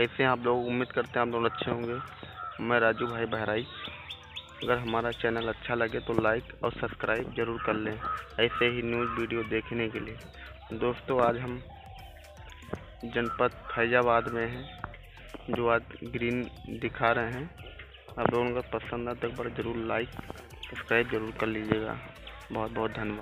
कैसे हैं आप लोग? उम्मीद करते हैं आप लोग अच्छे होंगे। मैं राजू भाई बहराइच। अगर हमारा चैनल अच्छा लगे तो लाइक और सब्सक्राइब ज़रूर कर लें ऐसे ही न्यूज़ वीडियो देखने के लिए। दोस्तों, आज हम जनपद फैजाबाद में हैं, जो आज ग्रीन दिखा रहे हैं। आप लोगों को पसंद आता है तो एक बार ज़रूर लाइक सब्सक्राइब ज़रूर कर लीजिएगा। बहुत बहुत धन्यवाद।